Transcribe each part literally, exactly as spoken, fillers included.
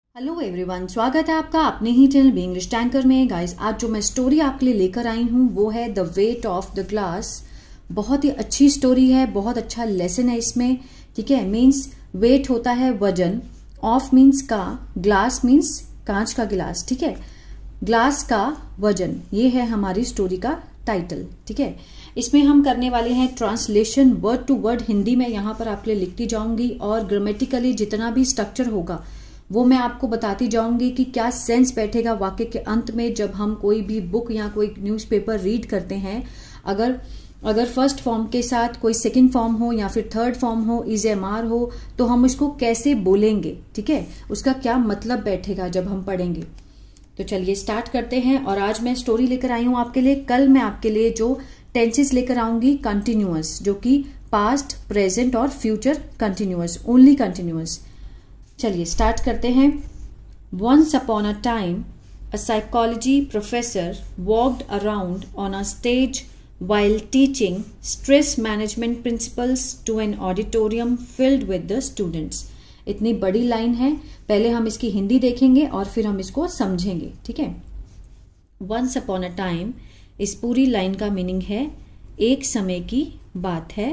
Hello everyone, स्वागत है आपका अपने ही चैनल बी इंग्लिश टैंकर में। गाइस, आज जो मैं स्टोरी आपके लिए लेकर आई हूँ वो है the weight of the glass. बहुत ही अच्छी स्टोरी है, बहुत अच्छा लेसन है इसमें। ठीक है, मीन्स वेट होता है वजन, ऑफ मीन्स का, ग्लास मीन्स कांच का गिलास। ठीक है, ग्लास का वजन, ये है हमारी स्टोरी का टाइटल। ठीक है, इसमें हम करने वाले हैं translation word to word. Hindi में यहाँ पर आपके लिए लिखती जाऊंगी और ग्रामेटिकली जितना भी स्ट्रक्चर होगा वो मैं आपको बताती जाऊंगी कि क्या सेंस बैठेगा वाक्य के अंत में जब हम कोई भी बुक या कोई न्यूज़पेपर रीड करते हैं। अगर अगर फर्स्ट फॉर्म के साथ कोई सेकंड फॉर्म हो या फिर थर्ड फॉर्म हो, इज एम आर हो, तो हम उसको कैसे बोलेंगे। ठीक है, उसका क्या मतलब बैठेगा जब हम पढ़ेंगे। तो चलिए स्टार्ट करते हैं। और आज मैं स्टोरी लेकर आई हूं आपके लिए। कल मैं आपके लिए जो टेंसेस लेकर आऊंगी कंटिन्यूअस, जो कि पास्ट, प्रेजेंट और फ्यूचर कंटिन्यूअस, ओनली कंटिन्यूअस। चलिए स्टार्ट करते हैं। Once upon a time, a psychology professor walked around on a stage while teaching stress management principles to an auditorium filled with the students. इतनी बड़ी line है, पहले हम इसकी हिंदी देखेंगे और फिर हम इसको समझेंगे। ठीक है, Once upon a time, इस पूरी लाइन का मीनिंग है एक समय की बात है।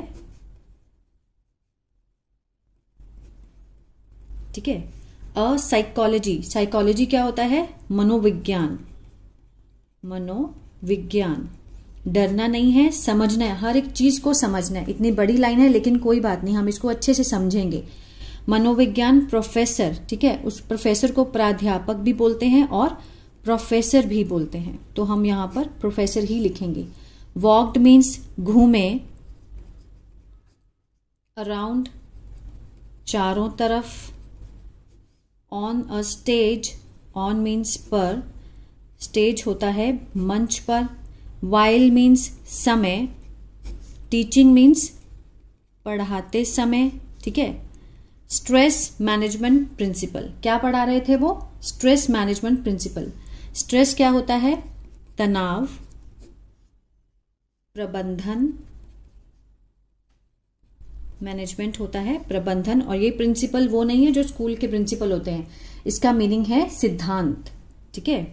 ठीक है, अ साइकोलॉजी, साइकोलॉजी क्या होता है? मनोविज्ञान। मनोविज्ञान, डरना नहीं है, समझना है, हर एक चीज को समझना है। इतनी बड़ी लाइन है लेकिन कोई बात नहीं, हम इसको अच्छे से समझेंगे। मनोविज्ञान प्रोफेसर, ठीक है, उस प्रोफेसर को प्राध्यापक भी बोलते हैं और प्रोफेसर भी बोलते हैं, तो हम यहां पर प्रोफेसर ही लिखेंगे। वॉक्ड मीन्स घूमे, अराउंड चारों तरफ, on a stage, on means पर, स्टेज होता है मंच पर, वाइल मीन्स समय, टीचिंग मीन्स पढ़ाते समय। ठीक है, स्ट्रेस मैनेजमेंट प्रिंसिपल, क्या पढ़ा रहे थे वो? Stress management principal. स्ट्रेस क्या होता है? तनाव, प्रबंधन, मैनेजमेंट होता है प्रबंधन। और ये प्रिंसिपल वो नहीं है जो स्कूल के प्रिंसिपल होते हैं, इसका मीनिंग है सिद्धांत। ठीक है,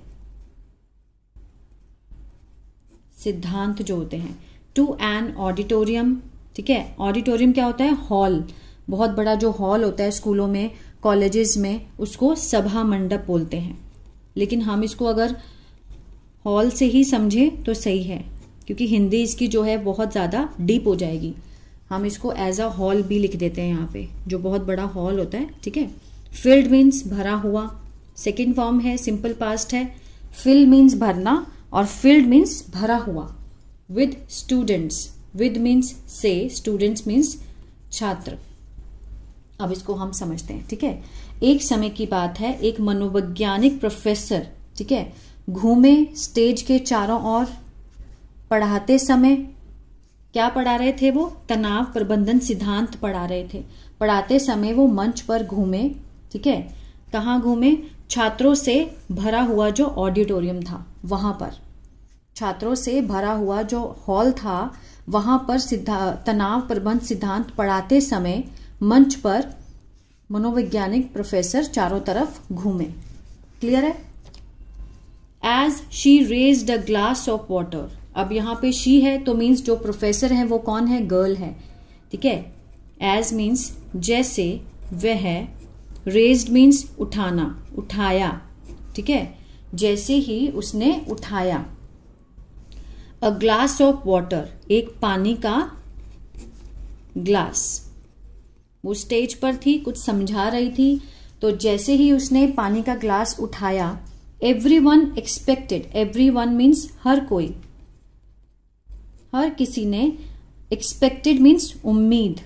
सिद्धांत जो होते हैं। टू एन ऑडिटोरियम, ठीक है, ऑडिटोरियम क्या होता है? हॉल, बहुत बड़ा जो हॉल होता है स्कूलों में, कॉलेजेस में, उसको सभा मंडप बोलते हैं। लेकिन हम इसको अगर हॉल से ही समझे तो सही है, क्योंकि हिंदी इसकी जो है बहुत ज्यादा डीप हो जाएगी। हम इसको एज अ हॉल भी लिख देते हैं यहाँ पे, जो बहुत बड़ा हॉल होता है। ठीक है, फिल्ड मीन्स भरा हुआ, सेकेंड फॉर्म है, सिंपल पास्ट है। फिल मीन्स भरना और फिल्ड मीन्स भरा हुआ। विद स्टूडेंट्स, विद मीन्स से, स्टूडेंट्स मीन्स छात्र। अब इसको हम समझते हैं। ठीक है, एक समय की बात है, एक मनोवैज्ञानिक प्रोफेसर, ठीक है, घूमे स्टेज के चारों ओर। पढ़ाते समय क्या पढ़ा रहे थे वो? तनाव प्रबंधन सिद्धांत पढ़ा रहे थे। पढ़ाते समय वो मंच पर घूमे। ठीक है, कहाँ घूमे? छात्रों से भरा हुआ जो ऑडिटोरियम था वहां पर, छात्रों से भरा हुआ जो हॉल था वहां पर तनाव प्रबंधन सिद्धांत पढ़ाते समय मंच पर मनोवैज्ञानिक प्रोफेसर चारों तरफ घूमे। क्लियर है? As she raised a glass of water, अब यहाँ पे शी है तो मीन्स जो प्रोफेसर है वो कौन है? गर्ल है। ठीक है, एज मीन्स जैसे, वह, रेज्ड मीन्स उठाना, उठाया। ठीक है, जैसे ही उसने उठाया। अ ग्लास ऑफ वाटर, एक पानी का ग्लास। वो स्टेज पर थी, कुछ समझा रही थी, तो जैसे ही उसने पानी का ग्लास उठाया, every one expected, every one means हर कोई, हर किसी ने, एक्सपेक्टेड मीन्स उम्मीद,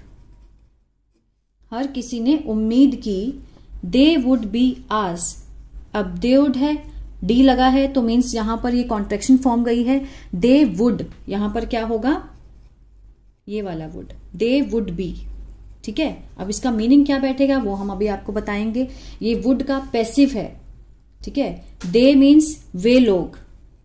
हर किसी ने उम्मीद की, दे वुड बी आस, अब दे वुड है, डी लगा है तो मीन्स यहां पर ये कॉन्ट्रैक्शन फॉर्म गई है। दे वुड, यहां पर क्या होगा? ये वाला वुड, दे वुड बी। ठीक है, अब इसका मीनिंग क्या बैठेगा वो हम अभी आपको बताएंगे। ये वुड का पैसिव है। ठीक है, दे मीन्स वे लोग।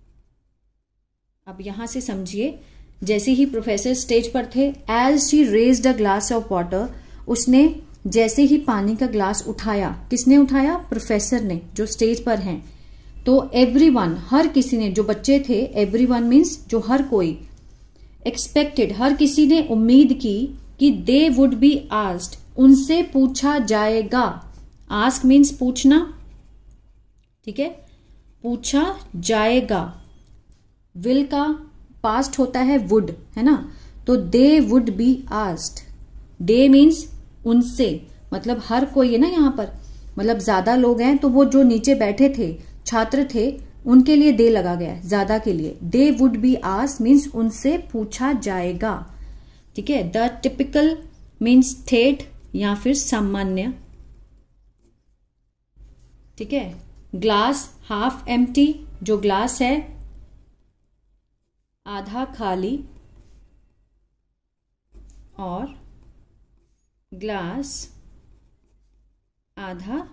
अब यहां से समझिए, जैसे ही प्रोफेसर स्टेज पर थे, as she raised a glass of water, उसने जैसे ही पानी का ग्लास उठाया, किसने उठाया? प्रोफेसर ने, जो स्टेज पर हैं। तो एवरीवन, हर किसी ने, जो बच्चे थे, एवरीवन मीन्स जो हर कोई, एक्सपेक्टेड, हर किसी ने उम्मीद की कि दे वुड बी आस्क्ड, उनसे पूछा जाएगा। आस्क मीन्स पूछना, ठीक है, पूछा जाएगा। विल का पास्ट होता है वुड, है ना, तो they would be asked. They means उनसे, मतलब हर कोई है ना यहाँ पर, मतलब ज्यादा लोग हैं, तो वो जो नीचे बैठे थे, छात्र थे, उनके लिए दे लगा गया है, ज्यादा के लिए। They would be asked means उनसे पूछा जाएगा, ठीक है। द टिपिकल मीन्स ठेठ या फिर सामान्य, ठीक है। ग्लास हाफ एम्प्टी, जो ग्लास है आधा खाली, और ग्लास आधा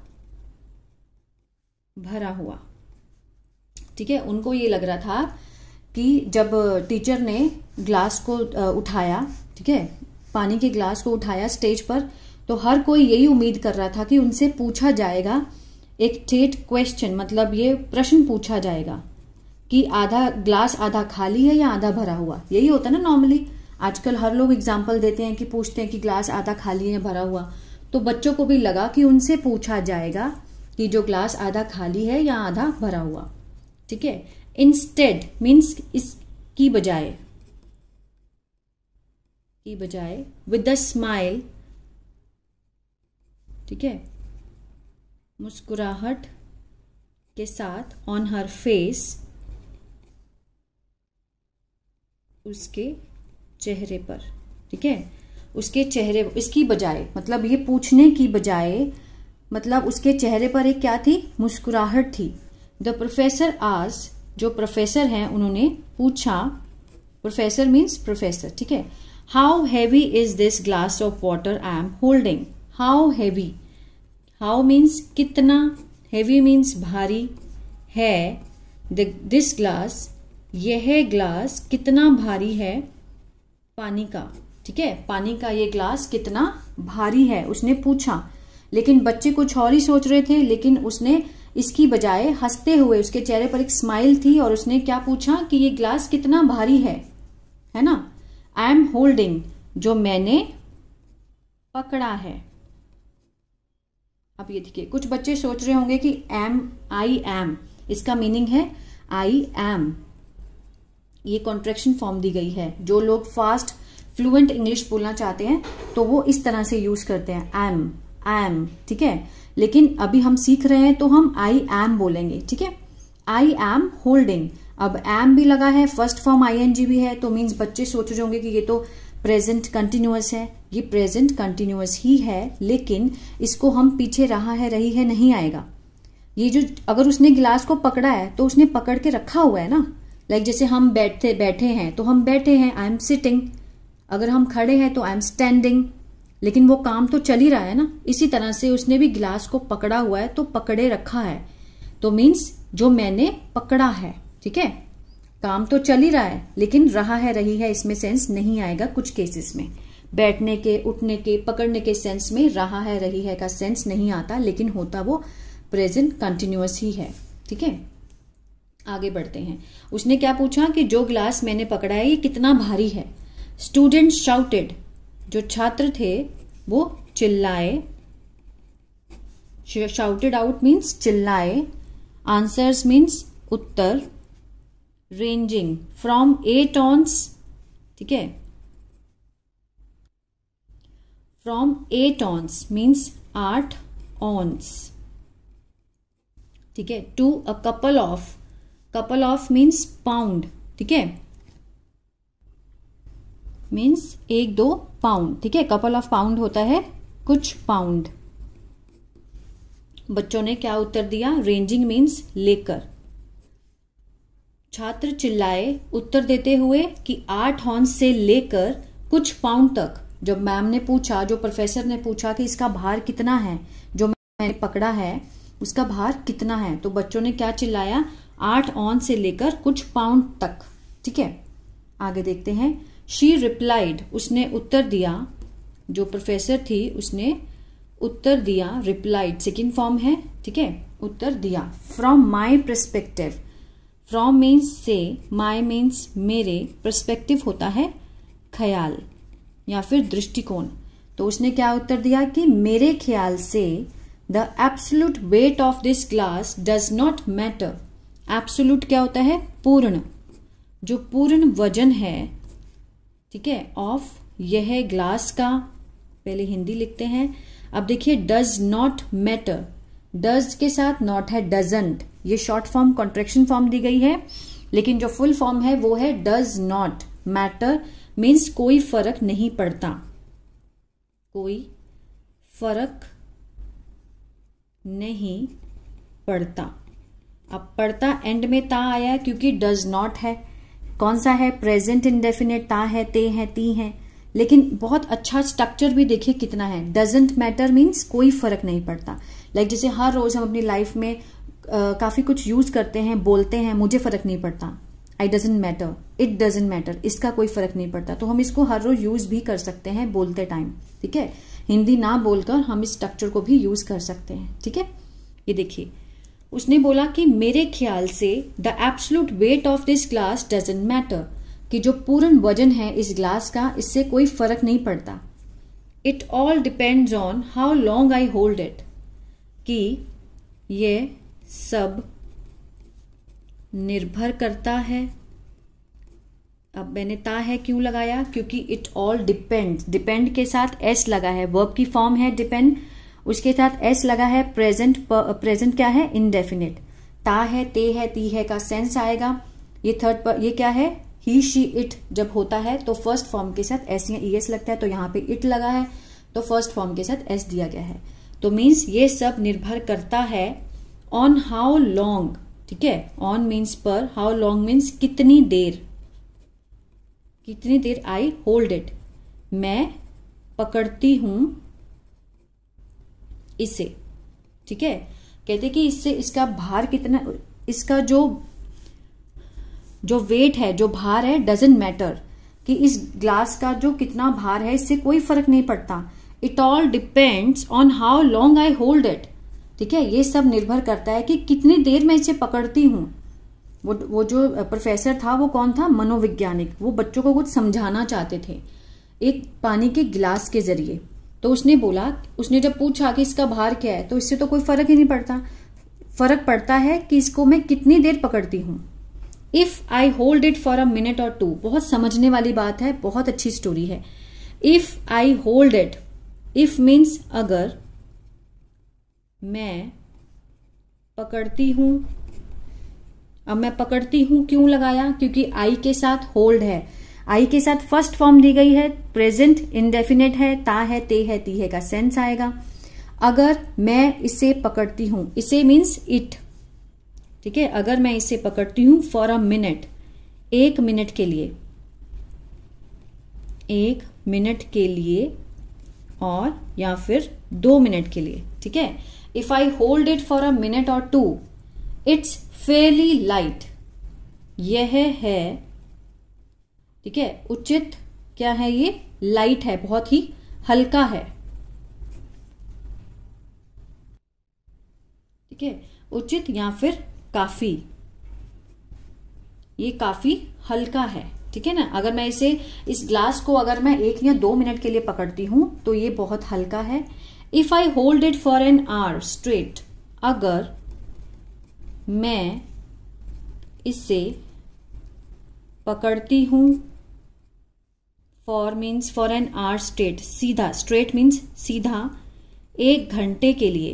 भरा हुआ, ठीक है। उनको ये लग रहा था कि जब टीचर ने ग्लास को उठाया, ठीक है, पानी के ग्लास को उठाया स्टेज पर, तो हर कोई यही उम्मीद कर रहा था कि उनसे पूछा जाएगा एक ठेठ क्वेश्चन, मतलब ये प्रश्न पूछा जाएगा कि आधा ग्लास आधा खाली है या आधा भरा हुआ। यही होता है ना नॉर्मली, आजकल हर लोग एग्जाम्पल देते हैं कि पूछते हैं कि ग्लास आधा खाली है या भरा हुआ। तो बच्चों को भी लगा कि उनसे पूछा जाएगा कि जो ग्लास आधा खाली है या आधा भरा हुआ, ठीक है। इंस्टेड मीन्स इसकी बजाय, की बजाय, विद द स्माइल, ठीक है, मुस्कुराहट के साथ, ऑन हर फेस, उसके चेहरे पर, ठीक है, उसके चेहरे, इसकी बजाय मतलब ये पूछने की बजाय, मतलब उसके चेहरे पर एक क्या थी? मुस्कुराहट थी। द प्रोफेसर आज, जो प्रोफेसर हैं उन्होंने पूछा, प्रोफेसर मीन्स प्रोफेसर, ठीक है। How heavy is this glass of water I am holding. How heavy, how means कितना, हैवी मीन्स भारी, है दिस ग्लास, यह ग्लास कितना भारी है, पानी का, ठीक है, पानी का ये ग्लास कितना भारी है, उसने पूछा। लेकिन बच्चे कुछ और ही सोच रहे थे, लेकिन उसने इसकी बजाय हंसते हुए, उसके चेहरे पर एक स्माइल थी, और उसने क्या पूछा कि ये ग्लास कितना भारी है, है ना। आई एम होल्डिंग, जो मैंने पकड़ा है। अब ये देखिए, कुछ बच्चे सोच रहे होंगे कि एम, आई एम, इसका मीनिंग है आई एम, ये कॉन्ट्रैक्शन फॉर्म दी गई है। जो लोग फास्ट फ्लुएंट इंग्लिश बोलना चाहते हैं तो वो इस तरह से यूज करते हैं, एम, एम, ठीक है। लेकिन अभी हम सीख रहे हैं तो हम आई एम बोलेंगे, ठीक है। आई एम होल्डिंग, अब एम भी लगा है, first form I N G भी है, तो मीन्स बच्चे सोच रहे होंगे कि ये तो प्रेजेंट कंटिन्यूअस है। ये प्रेजेंट कंटिन्यूअस ही है, लेकिन इसको हम पीछे रहा है, रही है नहीं आएगा। ये जो, अगर उसने गिलास को पकड़ा है तो उसने पकड़ के रखा हुआ है ना, लाइक जैसे हम बैठते बैठे हैं तो हम बैठे हैं, आई एम सिटिंग। अगर हम खड़े हैं तो आई एम स्टैंडिंग, लेकिन वो काम तो चल ही रहा है ना। इसी तरह से उसने भी गिलास को पकड़ा हुआ है, तो पकड़े रखा है, तो मीन्स जो मैंने पकड़ा है, ठीक है। काम तो चल ही रहा है, लेकिन रहा है, रही है, इसमें सेंस नहीं आएगा कुछ केसेस में। बैठने के, उठने के, पकड़ने के सेंस में रहा है, रही है का सेंस नहीं आता, लेकिन होता वो प्रेजेंट कंटिन्यूअस ही है, ठीक है। आगे बढ़ते हैं। उसने क्या पूछा कि जो ग्लास मैंने पकड़ा है ये कितना भारी है। स्टूडेंट शाउटेड, जो छात्र थे वो चिल्लाए, शाउटेड आउट मीन्स चिल्लाए। आंसर्स मीन्स उत्तर। रेंजिंग फ्रॉम एट ऑन्स, ठीक है, फ्रॉम एट ऑन्स मीन्स आठ ऑन्स, ठीक है, to a couple of, couple of means pound, ठीक है, मीन्स एक दो पाउंड, ठीक है। कपल ऑफ पाउंड होता है कुछ पाउंड। बच्चों ने क्या उत्तर दिया? रेंजिंग मीन्स लेकर। छात्र चिल्लाए उत्तर देते हुए कि आठ हॉर्स से लेकर कुछ पाउंड तक। जब मैम ने पूछा, जो प्रोफेसर ने पूछा कि इसका भार कितना है, जो मैंने पकड़ा है उसका भार कितना है, तो बच्चों ने क्या चिल्लाया? आठ ऑन से लेकर कुछ पाउंड तक, ठीक है। आगे देखते हैं। शी रिप्लाइड, उसने उत्तर दिया, जो प्रोफेसर थी उसने उत्तर दिया, रिप्लाइड सेकेंड फॉर्म है, ठीक है, उत्तर दिया। From my perspective, from means से, माई मीन्स मेरे, परस्पेक्टिव होता है ख्याल या फिर दृष्टिकोण। तो उसने क्या उत्तर दिया कि मेरे ख्याल से the absolute weight of this glass does not matter. Absolute क्या होता है? पूर्ण, जो पूर्ण वजन है, ठीक है, ऑफ यह ग्लास का, पहले हिंदी लिखते हैं। अब देखिए डज नॉट मैटर, डज के साथ नॉट है, डजंट, ये शॉर्ट फॉर्म कॉन्ट्रैक्शन फॉर्म दी गई है, लेकिन जो फुल फॉर्म है वो है डज नॉट मैटर, मीन्स कोई फर्क नहीं पड़ता, कोई फर्क नहीं पड़ता। अब पड़ता एंड में ता आया क्योंकि डज नॉट है, कौन सा है? प्रेजेंट इंडेफिनेट, ता है, ते है, ती है, लेकिन बहुत अच्छा स्ट्रक्चर भी देखिए कितना है। डजंट मैटर मीन्स कोई फर्क नहीं पड़ता। लाइक like जैसे हर रोज हम अपनी लाइफ में uh, काफी कुछ यूज करते हैं, बोलते हैं मुझे फर्क नहीं पड़ता, I doesn't matter, it doesn't matter, इसका कोई फर्क नहीं पड़ता। तो हम इसको हर रोज यूज भी कर सकते हैं बोलते टाइम, ठीक है, हिंदी ना बोलकर हम इस स्ट्रक्चर को भी यूज कर सकते हैं, ठीक है। ये देखिए उसने बोला कि मेरे ख्याल से the absolute weight of this glass doesn't matter, कि जो पूर्ण वजन है इस ग्लास का, इससे कोई फर्क नहीं पड़ता। It all depends on how long I hold it, कि ये सब निर्भर करता है। अब मैंने ता है क्यों लगाया? क्योंकि इट ऑल डिपेंड, डिपेंड के साथ एस लगा है, वर्ब की फॉर्म है डिपेंड, उसके साथ एस लगा है, प्रेजेंट, प्रेजेंट क्या है? इनडेफिनिट। ता है, ते है, ती है का सेंस आएगा। ये थर्ड पर, ये क्या है? ही, शी, इट जब होता है तो फर्स्ट फॉर्म के साथ एस या ई एस लगता है, तो यहाँ पे इट लगा है तो फर्स्ट फॉर्म के साथ एस दिया गया है। तो मीन्स ये सब निर्भर करता है ऑन हाउ लॉन्ग, ठीक है, ऑन मीन्स पर, हाउ लॉन्ग मीन्स कितनी देर, कितनी देर आई होल्ड इट, मैं पकड़ती हूं इसे, ठीक है। कहते कि इससे इसका भार कितना, इसका जो जो वेट है, जो भार है, डजंट मैटर, कि इस ग्लास का जो कितना भार है इससे कोई फर्क नहीं पड़ता। It all depends on how long I hold it, ठीक है, ये सब निर्भर करता है कि कितनी देर मैं इसे पकड़ती हूं। वो वो जो प्रोफेसर था वो कौन था? मनोवैज्ञानिक। वो बच्चों को कुछ समझाना चाहते थे एक पानी के गिलास के जरिए। तो उसने बोला, उसने जब पूछा कि इसका भार क्या है, तो इससे तो कोई फर्क ही नहीं पड़ता, फर्क पड़ता है कि इसको मैं कितनी देर पकड़ती हूं। If I hold it for a minute और टू, बहुत समझने वाली बात है, बहुत अच्छी स्टोरी है। If I hold it, if means अगर, मैं पकड़ती हूं। अब मैं पकड़ती हूं क्यों लगाया? क्योंकि आई के साथ होल्ड है, आई के साथ फर्स्ट फॉर्म दी गई है, प्रेजेंट इंडेफिनेट है, ता है, ते है, ती है का सेंस आएगा। अगर मैं इसे पकड़ती हूं, इसे मीन्स इट, ठीक है, अगर मैं इसे पकड़ती हूं फॉर अ मिनट, एक मिनट के लिए, एक मिनट के लिए और या फिर दो मिनट के लिए, ठीक है। If I hold it for a minute और टू, इट्स फेयरली लाइट, यह है, ठीक है, उचित क्या है? ये लाइट है, बहुत ही हल्का है, ठीक है, उचित या फिर काफी, ये काफी हल्का है, ठीक है ना। अगर मैं इसे, इस ग्लास को अगर मैं एक या दो मिनट के लिए पकड़ती हूं तो ये बहुत हल्का है। If I hold it for an hour straight, अगर मैं इसे पकड़ती हूं, for means for an hour straight, सीधा, स्ट्रेट मीन्स सीधा, एक घंटे के लिए,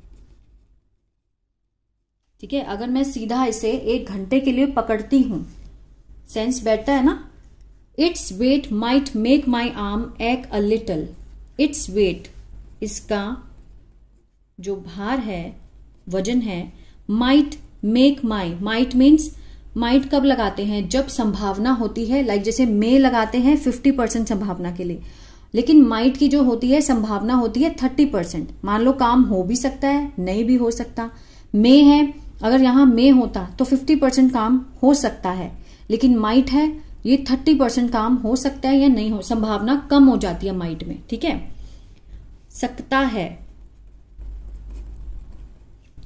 ठीक है। अगर मैं सीधा इसे एक घंटे के लिए पकड़ती हूं, सेंस बैठता है ना। Its weight might make my arm ache a little, its weight, इसका जो भार है, वजन है, might make my, might means, might कब लगाते हैं? जब संभावना होती है, लाइक जैसे मे लगाते हैं फिफ्टी परसेंट संभावना के लिए, लेकिन माइट की जो होती है संभावना होती है थर्टी परसेंट। मान लो काम हो भी सकता है, नहीं भी हो सकता। मे है, अगर यहां मे होता तो फिफ्टी परसेंट काम हो सकता है, लेकिन माइट है, ये थर्टी परसेंट काम हो सकता है या नहीं हो, संभावना कम हो जाती है माइट में, ठीक है। सकता है,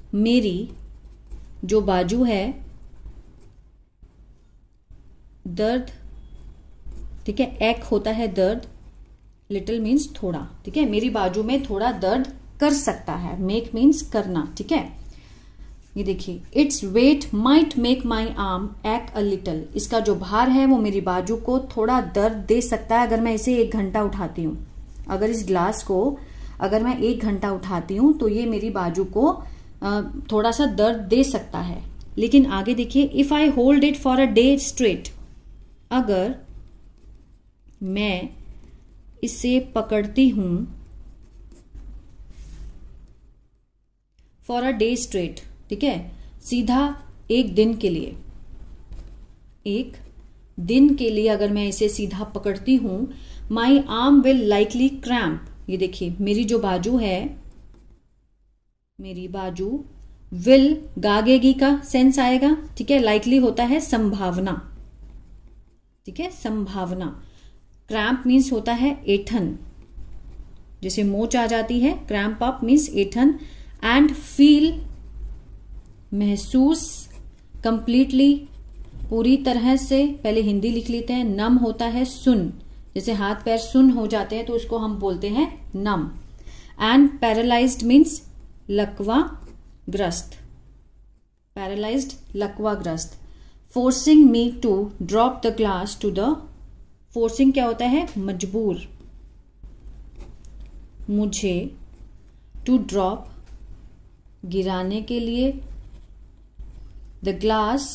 मेरी जो बाजू है दर्द, ठीक है, एक होता है दर्द, लिटिल मीन्स थोड़ा, ठीक है, मेरी बाजू में थोड़ा दर्द कर सकता है, मेक मीन्स करना, ठीक है। ये देखिए, its weight might make my arm ache a little, इसका जो भार है वो मेरी बाजू को थोड़ा दर्द दे सकता है अगर मैं इसे एक घंटा उठाती हूँ। अगर इस ग्लास को अगर मैं एक घंटा उठाती हूँ तो ये मेरी बाजू को थोड़ा सा दर्द दे सकता है। लेकिन आगे देखिए, if I hold it for a day straight, अगर मैं इसे पकड़ती हूं फॉर अ डे स्ट्रेट, ठीक है, सीधा एक दिन के लिए, एक दिन के लिए अगर मैं इसे सीधा पकड़ती हूं, my arm will likely cramp, ये देखिए मेरी जो बाजू है, मेरी बाजू विल गागेगी का सेंस आएगा, ठीक है, लाइकली होता है संभावना, ठीक है, संभावना। क्रैम्प मीन्स होता है ऐंठन, जैसे मोच आ जाती है, क्रैम्प अप मीन्स ऐंठन, एंड फील महसूस, कंप्लीटली पूरी तरह से, पहले हिंदी लिख लेते हैं, नम होता है सुन, जैसे हाथ पैर सुन हो जाते हैं तो उसको हम बोलते हैं नम, एंड पैरालाइज्ड मीन्स लकवा ग्रस्त, पैरालाइज्ड लकवा ग्रस्त। Forcing me to drop the glass to the, forcing क्या होता है, मजबूर, मुझे, टू ड्रॉप गिराने के लिए, the glass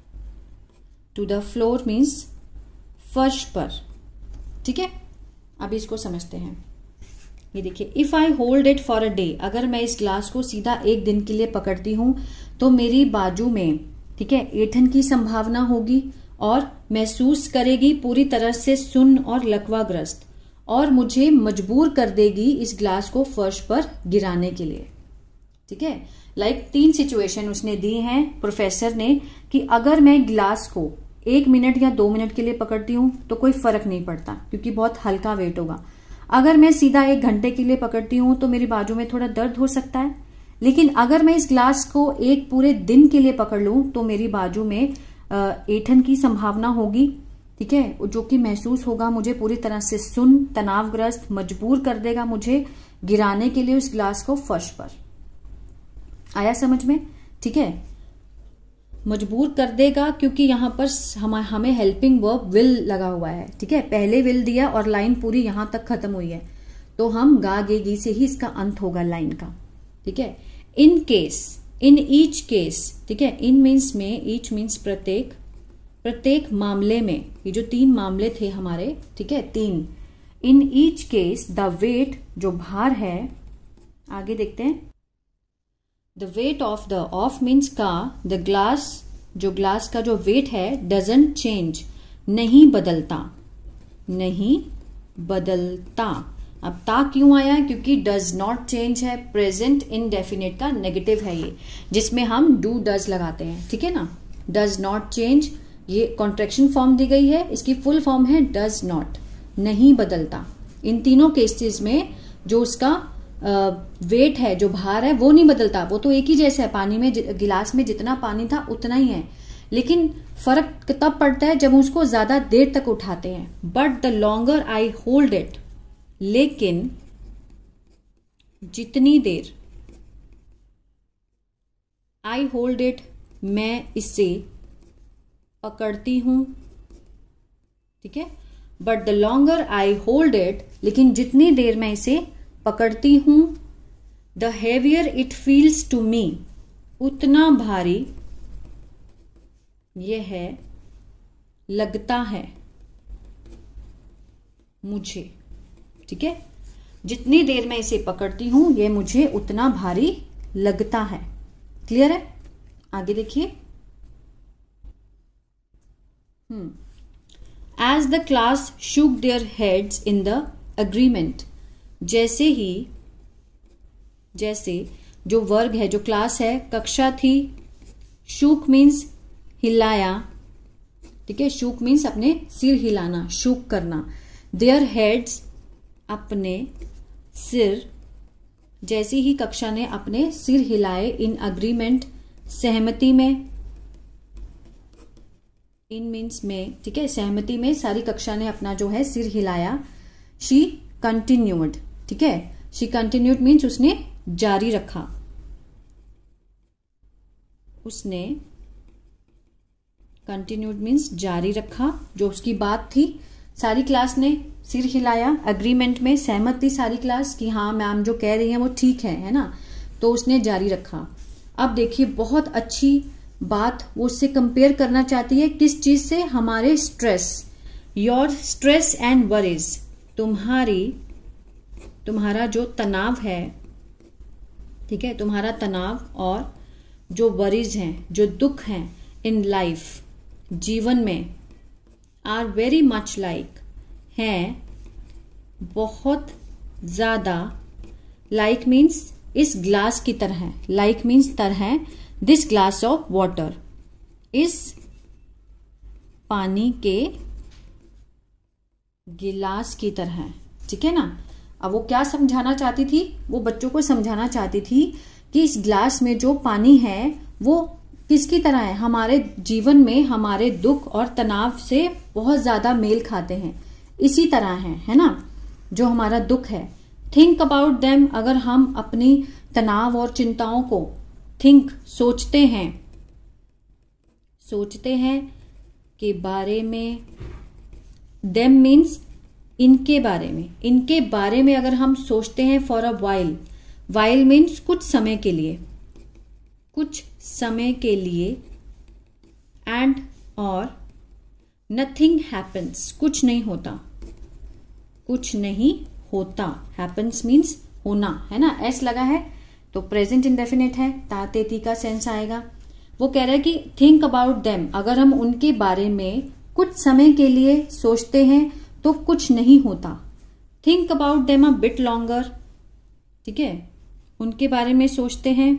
to the floor means फर्श पर, ठीक है। अब इसको समझते हैं। ये देखिए, if I hold it for a day, अगर मैं इस ग्लास को सीधा एक दिन के लिए पकड़ती हूं तो मेरी बाजू में, ठीक है, ऐंठन की संभावना होगी और महसूस करेगी पूरी तरह से सुन्न और लकवाग्रस्त, और मुझे मजबूर कर देगी इस ग्लास को फर्श पर गिराने के लिए, ठीक है। लाइक like, तीन सिचुएशन उसने दी हैं प्रोफेसर ने कि अगर मैं ग्लास को एक मिनट या दो मिनट के लिए पकड़ती हूं तो कोई फर्क नहीं पड़ता क्योंकि बहुत हल्का वेट होगा। अगर मैं सीधा एक घंटे के लिए पकड़ती हूं तो मेरी बाजू में थोड़ा दर्द हो सकता है, लेकिन अगर मैं इस ग्लास को एक पूरे दिन के लिए पकड़ लूं तो मेरी बाजू में ऐंठन की संभावना होगी, ठीक है, जो कि महसूस होगा मुझे पूरी तरह से सुन्न, तनावग्रस्त, मजबूर कर देगा मुझे गिराने के लिए उस ग्लास को फर्श पर। आया समझ में, ठीक है, मजबूर कर देगा क्योंकि यहां पर हम, हमें हेल्पिंग वर्ब विल लगा हुआ है, ठीक है, पहले विल दिया और लाइन पूरी यहां तक खत्म हुई है तो हम गा गे गी से ही इसका अंत होगा लाइन का, ठीक है। In case, in each case, ठीक है, इन मीन्स में, ईच मीन्स प्रत्येक, प्रत्येक मामले में, ये जो तीन मामले थे हमारे, ठीक है, तीन, in each case the weight, जो भार है, आगे देखते हैं, the weight of the, of means का, द ग्लास, जो ग्लास का जो वेट है, डजंट चेंज, नहीं बदलता, नहीं बदलता। अब ता क्यों आया, क्योंकि डज नॉट चेंज है, प्रेजेंट इनडेफिनेट का नेगेटिव है ये, जिसमें हम डू डज लगाते हैं, ठीक है ना। डज नॉट चेंज, ये कॉन्ट्रैक्शन फॉर्म दी गई है, इसकी फुल फॉर्म है डज नॉट, नहीं बदलता। इन तीनों केसेस में जो उसका वेट है, जो भार है, वो नहीं बदलता, वो तो एक ही जैसा है, पानी में, गिलास में जितना पानी था उतना ही है, लेकिन फर्क तब पड़ता है जब उसको ज्यादा देर तक उठाते हैं। But the longer I hold it, लेकिन जितनी देर, आई होल्ड इट, मैं इसे पकड़ती हूं, ठीक है, but the longer I hold it, लेकिन जितनी देर मैं इसे पकड़ती हूं, the heavier it feels to me, उतना भारी यह है, लगता है मुझे, ठीक है, जितनी देर मैं इसे पकड़ती हूं यह मुझे उतना भारी लगता है। क्लियर है, आगे देखिए। Hmm as the class shook their heads in the agreement, जैसे ही, जैसे जो वर्ग है, जो क्लास है, कक्षा थी, शूक मीन्स हिलाया, ठीक है, शूक मीन्स अपने सिर हिलाना, शूक करना, देयर हेड्स, अपने सिर, जैसी ही कक्षा ने अपने सिर हिलाए, इन अग्रीमेंट, सहमति में, इन मीन्स में, ठीक है, सहमति में सारी कक्षा ने अपना जो है सिर हिलाया। शी कंटिन्यूड, ठीक है, शी कंटिन्यूड मीन्स उसने जारी रखा, उसने कंटिन्यूड मीन्स जारी रखा जो उसकी बात थी। सारी क्लास ने सिर हिलाया, अग्रीमेंट में सहमत थी सारी क्लास कि हाँ मैम जो कह रही है वो ठीक है, है ना, तो उसने जारी रखा। अब देखिए बहुत अच्छी बात, वो उससे कंपेयर करना चाहती है किस चीज से, हमारे stress, your stress and worries, तुम्हारी तुम्हारा जो तनाव है, ठीक है, तुम्हारा तनाव और जो वरीज हैं, जो दुख हैं इन लाइफ, जीवन में, आर वेरी मच लाइक, हैं बहुत ज्यादा, लाइक मीन्स इस ग्लास की तरह, लाइक मीन्स तरह, दिस ग्लास ऑफ वाटर, इस पानी के गिलास की तरह, ठीक है ना। अब वो क्या समझाना चाहती थी, वो बच्चों को समझाना चाहती थी कि इस ग्लास में जो पानी है वो किसकी तरह है, हमारे जीवन में हमारे दुख और तनाव से बहुत ज्यादा मेल खाते हैं, इसी तरह है, है ना, जो हमारा दुख है। थिंक अबाउट देम, अगर हम अपनी तनाव और चिंताओं को थिंक सोचते हैं, सोचते हैं के बारे में, देम मीन्स इनके बारे में, इनके बारे में अगर हम सोचते हैं for a while, while means कुछ समय के लिए, कुछ समय के लिए, एंड और नथिंग हैपन्स, कुछ नहीं होता, कुछ नहीं होता, हैपन्स मीन्स होना, है ना, एस लगा है तो प्रेजेंट इंडेफिनिट है, तातेती का सेंस आएगा। वो कह रहा है कि थिंक अबाउट देम, अगर हम उनके बारे में कुछ समय के लिए सोचते हैं तो कुछ नहीं होता। Think about them a bit longer, ठीक है, उनके बारे में सोचते हैं,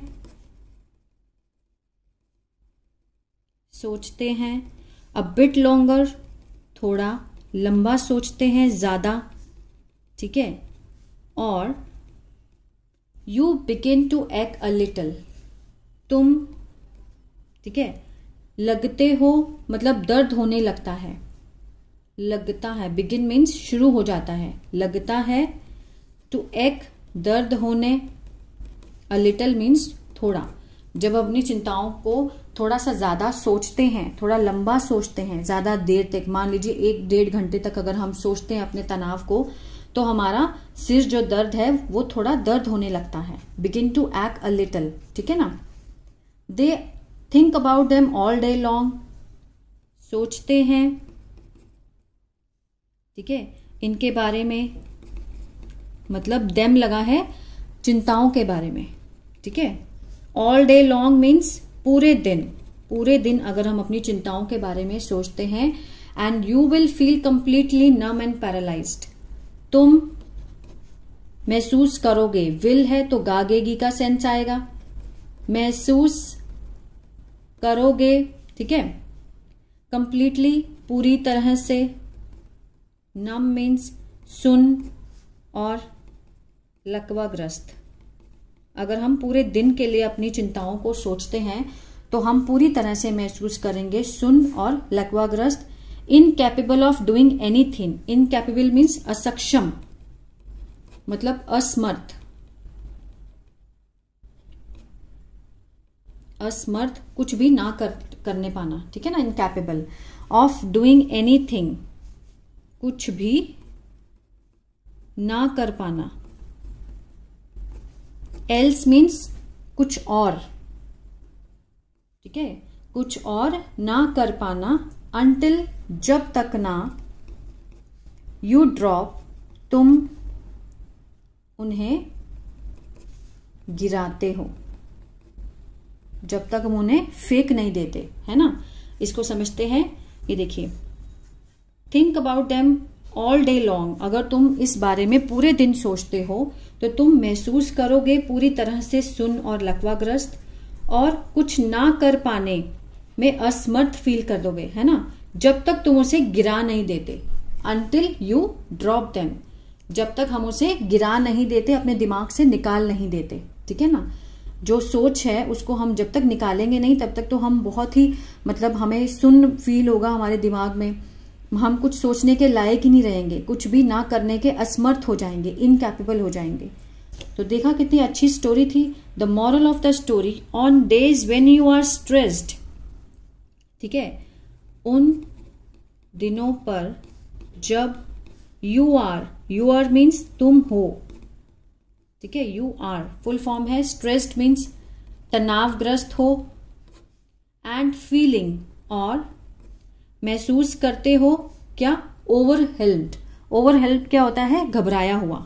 सोचते हैं, अ बिट लॉन्गर थोड़ा लंबा सोचते हैं, ज्यादा, ठीक है, और यू बिगिन टू एक्ट अ लिटल, तुम, ठीक है, लगते हो, मतलब दर्द होने लगता है, लगता है, बिगिन मीन्स शुरू हो जाता है, लगता है, टू एक्ट दर्द होने, अ लिटल मीन्स थोड़ा, जब अपनी चिंताओं को थोड़ा सा ज्यादा सोचते हैं, थोड़ा लंबा सोचते हैं, ज्यादा देर तक, मान लीजिए एक डेढ़ घंटे तक अगर हम सोचते हैं अपने तनाव को, तो हमारा सिर जो दर्द है वो थोड़ा दर्द होने लगता है, बिगिन टू एक्ट अ लिटल, ठीक है ना। They think about them all day long, सोचते हैं, ठीक है, इनके बारे में, मतलब देम लगा है चिंताओं के बारे में, ठीक है। ऑल डे लॉन्ग मीन्स पूरे दिन, पूरे दिन अगर हम अपनी चिंताओं के बारे में सोचते हैं, and you will feel completely numb and paralysed, तुम महसूस करोगे, विल है तो गागेगी का सेंस आएगा, महसूस करोगे, ठीक है, कंप्लीटली पूरी तरह से, नम मीन्स सुन, और लकवाग्रस्त, अगर हम पूरे दिन के लिए अपनी चिंताओं को सोचते हैं तो हम पूरी तरह से महसूस करेंगे सुन और लकवाग्रस्त। Incapable of doing anything, incapable means असक्षम, मतलब असमर्थ, असमर्थ कुछ भी ना कर करने पाना, ठीक है ना, इनकैपेबल ऑफ डूइंग एनीथिंग, कुछ भी ना कर पाना, एल्स मीन्स कुछ और, ठीक है, कुछ और ना कर पाना, अंटिल जब तक ना, यू ड्रॉप तुम उन्हें गिराते हो, जब तक हम उन्हें फेंक नहीं देते, है ना। इसको समझते हैं, ये देखिए, think about them all day long, अगर तुम इस बारे में पूरे दिन सोचते हो तो तुम महसूस करोगे पूरी तरह से सुन और लकवाग्रस्त, और कुछ ना कर पाने में असमर्थ फील कर दोगे, है ना, जब तक तुम उसे गिरा नहीं देते, अंटिल यू ड्रॉप देम, जब तक हम उसे गिरा नहीं देते, अपने दिमाग से निकाल नहीं देते, ठीक है ना। जो सोच है उसको हम जब तक निकालेंगे नहीं तब तक तो हम बहुत ही मतलब हमें सुन्न फील होगा हमारे दिमाग में, हम कुछ सोचने के लायक ही नहीं रहेंगे, कुछ भी ना करने के असमर्थ हो जाएंगे, इनकैपेबल हो जाएंगे। तो देखा कितनी अच्छी स्टोरी थी। The moral of the story, on days when you are stressed, ठीक है, उन दिनों पर जब you are, you are means तुम हो, ठीक है, यू आर फुल फॉर्म है, स्ट्रेस्ड मीन्स तनावग्रस्त हो, एंड फीलिंग और महसूस करते हो क्या, ओवरहेल्म्ड। ओवरहेल्म्ड क्या होता है, घबराया हुआ,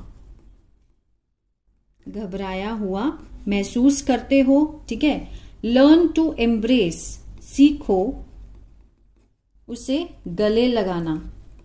घबराया हुआ महसूस करते हो, ठीक है। लर्न टू एम्ब्रेस, सीखो उसे गले लगाना।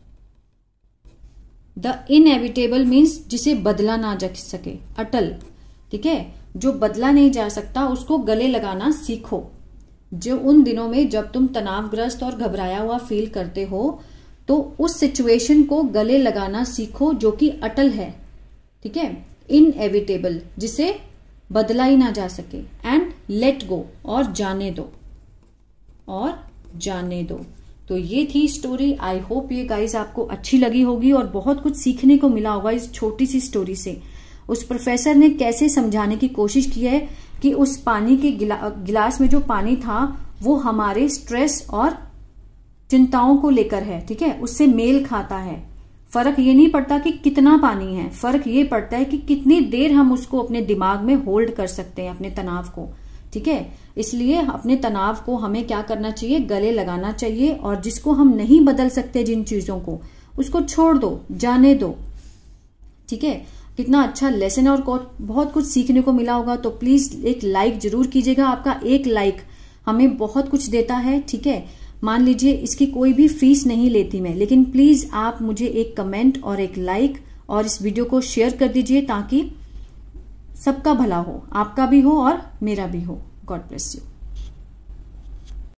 द इनएविटेबल मीन्स जिसे बदला ना जा सके, अटल, ठीक है, जो बदला नहीं जा सकता उसको गले लगाना सीखो। जो उन दिनों में जब तुम तनावग्रस्त और घबराया हुआ फील करते हो तो उस सिचुएशन को गले लगाना सीखो जो कि अटल है, ठीक है, इनएविटेबल जिसे बदला ही ना जा सके, एंड लेट गो और जाने दो, और जाने दो। तो ये थी स्टोरी। आई होप ये गाइस आपको अच्छी लगी होगी और बहुत कुछ सीखने को मिला होगा इस छोटी सी स्टोरी से। उस प्रोफेसर ने कैसे समझाने की कोशिश की है कि उस पानी के गिला, गिलास में जो पानी था वो हमारे स्ट्रेस और चिंताओं को लेकर है, ठीक है, उससे मेल खाता है। फर्क ये नहीं पड़ता कि कितना पानी है, फर्क ये पड़ता है कि कितनी देर हम उसको अपने दिमाग में होल्ड कर सकते हैं, अपने तनाव को, ठीक है। इसलिए अपने तनाव को हमें क्या करना चाहिए, गले लगाना चाहिए, और जिसको हम नहीं बदल सकते, जिन चीजों को, उसको छोड़ दो, जाने दो, ठीक है। कितना अच्छा लेसन और बहुत कुछ सीखने को मिला होगा। तो प्लीज एक लाइक जरूर कीजिएगा, आपका एक लाइक हमें बहुत कुछ देता है, ठीक है। मान लीजिए इसकी कोई भी फीस नहीं लेती मैं, लेकिन प्लीज आप मुझे एक कमेंट और एक लाइक और इस वीडियो को शेयर कर दीजिए ताकि सबका भला हो, आपका भी हो और मेरा भी हो। God bless you.